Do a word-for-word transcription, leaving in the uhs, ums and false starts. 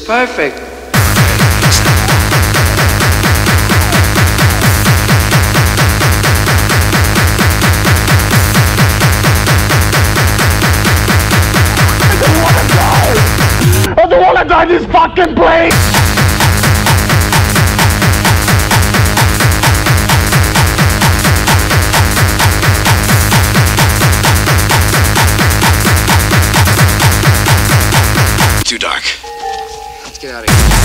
perfect. I don't wanna die this fucking place! Too dark. Let's get out of here.